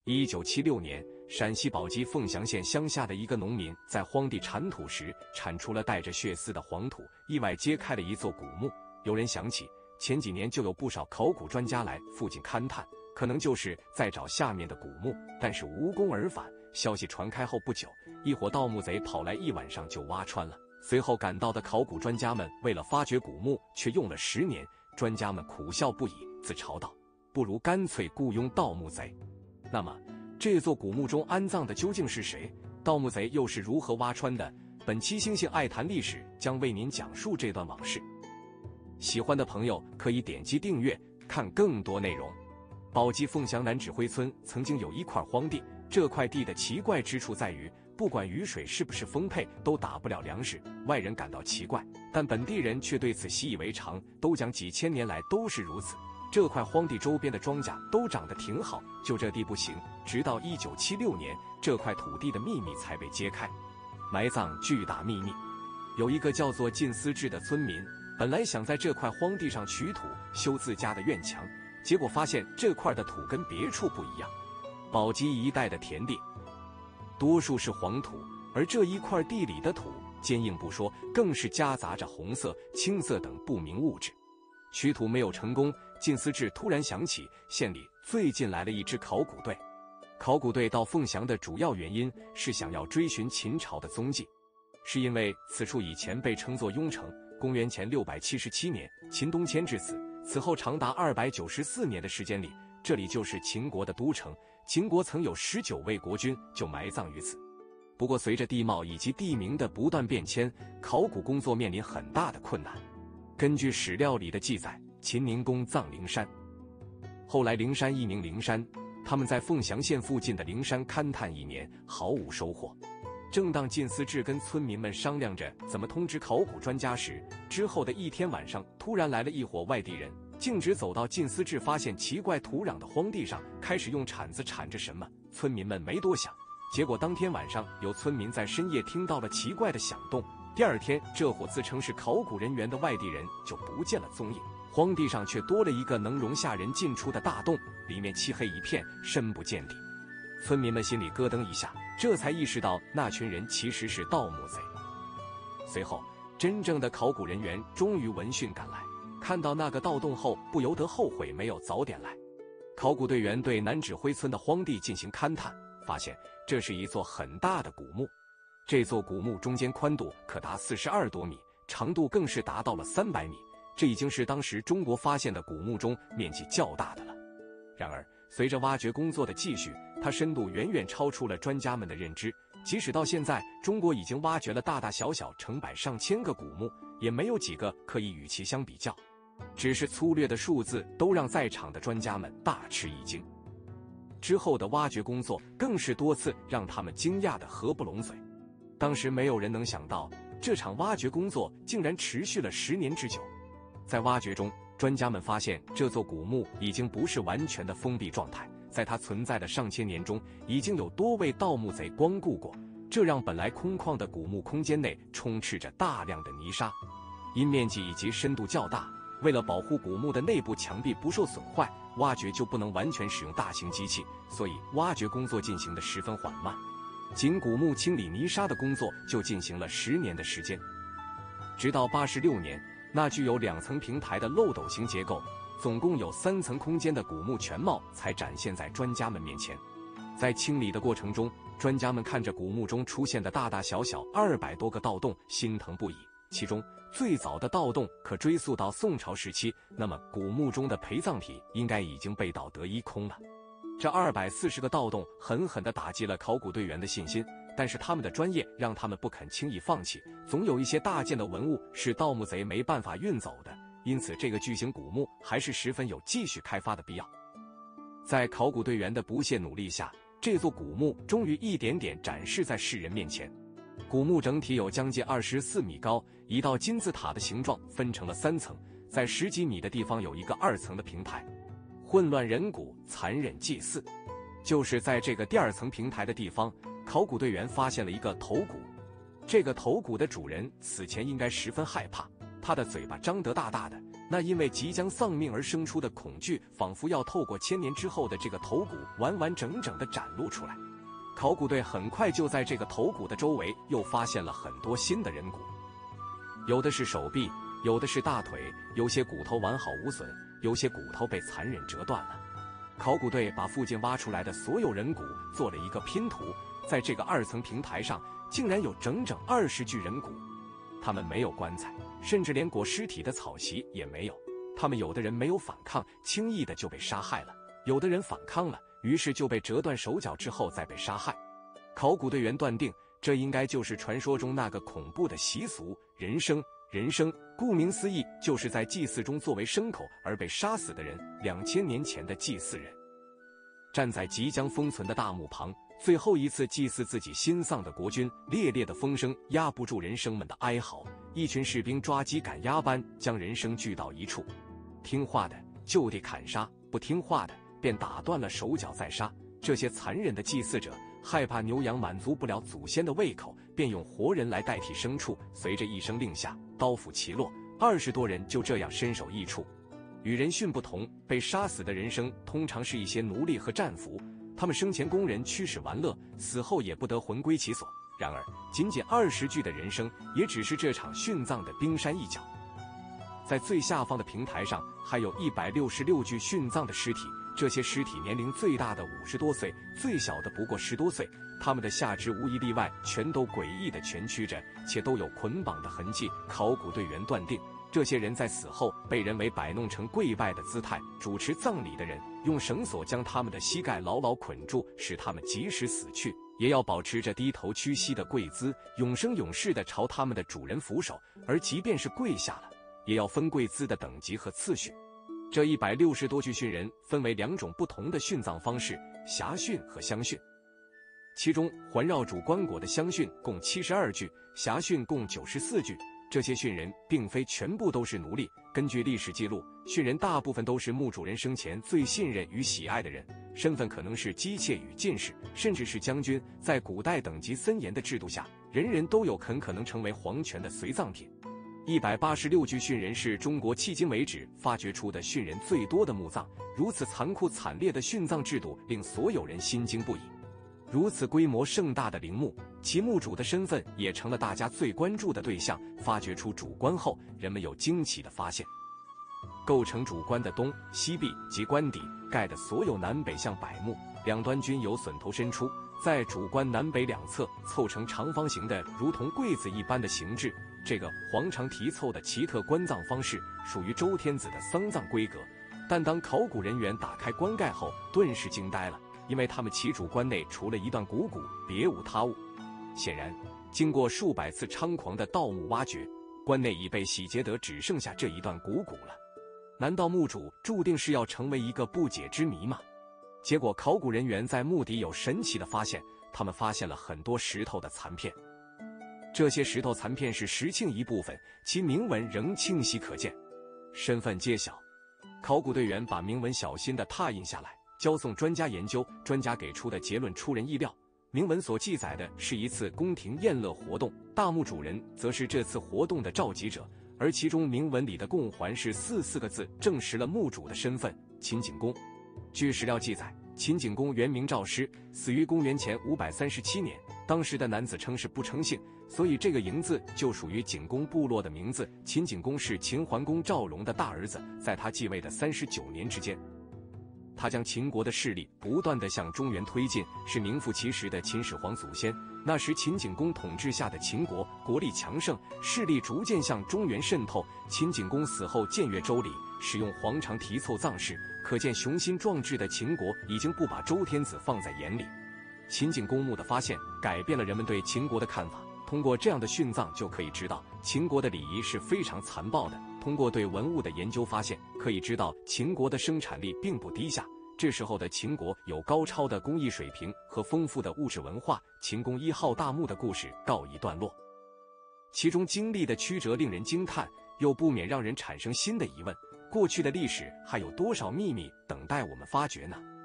1976年，陕西宝鸡凤翔县乡下的一个农民在荒地铲土时，铲出了带着血丝的黄土，意外揭开了一座古墓。有人想起，前几年就有不少考古专家来附近勘探，可能就是在找下面的古墓，但是无功而返。消息传开后不久，一伙盗墓贼跑来一晚上就挖穿了。随后赶到的考古专家们为了发掘古墓，却用了10年。专家们苦笑不已，自嘲道：“不如干脆雇佣盗墓贼。”那么，这座古墓中安葬的究竟是谁？盗墓贼又是如何挖穿的？本期星星爱谈历史将为您讲述这段往事。喜欢的朋友可以点击订阅，看更多内容。宝鸡凤翔南指挥村曾经有一块荒地，这块地的奇怪之处在于，不管雨水是不是丰沛，都打不了粮食。外人感到奇怪，但本地人却对此习以为常，都讲几千年来都是如此。这块荒地周边的庄稼都长得挺好，就这地不行。直到1976年，这块土地的秘密才被揭开，埋葬巨大秘密。有一个叫做靳思志的村民，本来想在这块荒地上取土修自家的院墙，结果发现这块的土跟别处不一样。宝鸡一带的田地多数是黄土，而这一块地里的土坚硬不说，更是夹杂着红色、青色等不明物质。取土没有成功，靳思志突然想起县里最近来了一支考古队。考古队到凤翔的主要原因是想要追寻秦朝的踪迹，是因为此处以前被称作雍城。公元前677年，秦东迁至此，此后长达294年的时间里，这里就是秦国的都城。秦国曾有19位国君就埋葬于此。不过随着地貌以及地名的不断变迁，考古工作面临很大的困难。根据史料里的记载，秦宁公葬灵山，后来灵山一名灵山，他们在凤翔县附近的灵山勘探1年，毫无收获。正当靳思志跟村民们商量着怎么通知考古专家时，之后的一天晚上，突然来了一伙外地人，径直走到靳思志发现奇怪土壤的荒地上，开始用铲子铲着什么。村民们没多想，结果当天晚上有村民在深夜听到了奇怪的响动。第二天，这伙自称是考古人员的外地人就不见了踪影，荒地上却多了一个能容下人进出的大洞，里面漆黑一片，深不见底。村民们心里咯噔一下，这才意识到那群人其实是盗墓贼。随后，真正的考古人员终于闻讯赶来，看到那个盗洞后，不由得后悔没有早点来。考古队员对南指挥村的荒地进行勘探，发现这是一座很大的古墓。这座古墓中间宽度可达42多米，长度更是达到了300米，这已经是当时中国发现的古墓中面积较大的了。然而，随着挖掘工作的继续，它深度远远超出了专家们的认知。即使到现在，中国已经挖掘了大大小小成百上千个古墓，也没有几个可以与其相比较。只是粗略的数字都让在场的专家们大吃一惊。之后的挖掘工作更是多次让他们惊讶得合不拢嘴。当时没有人能想到，这场挖掘工作竟然持续了10年之久。在挖掘中，专家们发现这座古墓已经不是完全的封闭状态，在它存在的上千年中，已经有多位盗墓贼光顾过，这让本来空旷的古墓空间内充斥着大量的泥沙。因面积以及深度较大，为了保护古墓的内部墙壁不受损坏，挖掘就不能完全使用大型机器，所以挖掘工作进行得十分缓慢。仅古墓清理泥沙的工作就进行了10年的时间，直到86年，那具有2层平台的漏斗形结构，总共有3层空间的古墓全貌才展现在专家们面前。在清理的过程中，专家们看着古墓中出现的大大小小200多个盗洞，心疼不已。其中最早的盗洞可追溯到宋朝时期，那么古墓中的陪葬品应该已经被盗得一空了。这240个盗洞狠狠地打击了考古队员的信心，但是他们的专业让他们不肯轻易放弃，总有一些大件的文物是盗墓贼没办法运走的，因此这个巨型古墓还是十分有继续开发的必要。在考古队员的不懈努力下，这座古墓终于一点点展示在世人面前。古墓整体有将近24米高，一道金字塔的形状分成了3层，在10几米的地方有一个2层的平台。混乱人骨，残忍祭祀。就是在这个第2层平台的地方，考古队员发现了一个头骨。这个头骨的主人死前应该十分害怕，他的嘴巴张得大大的， 那因为即将丧命而生出的恐惧，仿佛要透过千年之后的这个头骨完完整整地展露出来。考古队很快就在这个头骨的周围又发现了很多新的人骨，有的是手臂，有的是大腿，有些骨头完好无损，有些骨头被残忍折断了。考古队把附近挖出来的所有人骨做了一个拼图，在这个2层平台上竟然有整整20具人骨。他们没有棺材，甚至连裹尸体的草席也没有。他们有的人没有反抗，轻易的就被杀害了；有的人反抗了，于是就被折断手脚之后再被杀害。考古队员断定，这应该就是传说中那个恐怖的习俗——人生。人生顾名思义，就是在祭祀中作为牲口而被杀死的人。2000年前的祭祀人站在即将封存的大墓旁，最后一次祭祀自己新丧的国君。烈烈的风声压不住人生们的哀嚎，一群士兵抓鸡赶鸭般将人生聚到一处，听话的就地砍杀，不听话的便打断了手脚再杀。这些残忍的祭祀者害怕牛羊满足不了祖先的胃口，便用活人来代替牲畜。随着一声令下，刀斧齐落，20多人就这样身首异处。与人殉不同，被杀死的人生通常是一些奴隶和战俘，他们生前供人驱使玩乐，死后也不得魂归其所。然而仅仅20具的人生，也只是这场殉葬的冰山一角。在最下方的平台上还有166具殉葬的尸体，这些尸体年龄最大的50多岁，最小的不过10多岁，他们的下肢无一例外全都诡异地蜷曲着，且都有捆绑的痕迹。考古队员断定，这些人在死后被人为摆弄成跪拜的姿态，主持葬礼的人用绳索将他们的膝盖牢牢捆住，使他们即使死去也要保持着低头屈膝的跪姿，永生永世地朝他们的主人俯首，而即便是跪下了，也要分跪姿的等级和次序。这160多具殉人分为2种不同的殉葬方式：匣殉和香殉。其中环绕主棺椁的香殉共72具，匣殉共94具。这些殉人并非全部都是奴隶，根据历史记录，殉人大部分都是墓主人生前最信任与喜爱的人，身份可能是姬妾与进士，甚至是将军。在古代等级森严的制度下，人人都有很可能成为皇权的随葬品。186具殉人是中国迄今为止发掘出的殉人最多的墓葬。如此残酷惨烈的殉葬制度令所有人心惊不已。如此规模盛大的陵墓，其墓主的身份也成了大家最关注的对象。发掘出主棺后，人们有惊奇的发现：构成主棺的东西壁及棺底盖的所有南北向柏木，两端均有榫头伸出，在主棺南北两侧凑成长方形的如同柜子一般的形制。这个黄长题凑的奇特棺葬方式属于周天子的丧葬规格，但当考古人员打开棺盖后，顿时惊呆了，因为他们其主棺内除了一段骨骨，别无他物。显然，经过数百次猖狂的盗墓挖掘，棺内已被洗劫得只剩下这一段骨骨了。难道墓主注定是要成为一个不解之谜吗？结果，考古人员在墓底有神奇的发现，他们发现了很多石头的残片。这些石头残片是石磬一部分，其铭文仍清晰可见。身份揭晓，考古队员把铭文小心地拓印下来，交送专家研究。专家给出的结论出人意料，铭文所记载的是一次宫廷宴乐活动，大墓主人则是这次活动的召集者，而其中铭文里的贡环是4个字，证实了墓主的身份——秦景公。据史料记载，秦景公原名赵师，死于公元前537年。当时的男子称氏不称姓，所以这个嬴字就属于景公部落的名字。秦景公是秦桓公赵荣的大儿子，在他继位的39年之间，他将秦国的势力不断地向中原推进，是名副其实的秦始皇祖先。那时秦景公统治下的秦国国力强盛，势力逐渐向中原渗透。秦景公死后僭越周礼，使用黄长题凑葬式，可见雄心壮志的秦国已经不把周天子放在眼里。秦景公墓的发现改变了人们对秦国的看法。通过这样的殉葬就可以知道，秦国的礼仪是非常残暴的。通过对文物的研究发现，可以知道秦国的生产力并不低下。这时候的秦国有高超的工艺水平和丰富的物质文化。秦公1号大墓的故事告一段落，其中经历的曲折令人惊叹，又不免让人产生新的疑问：过去的历史还有多少秘密等待我们发掘呢？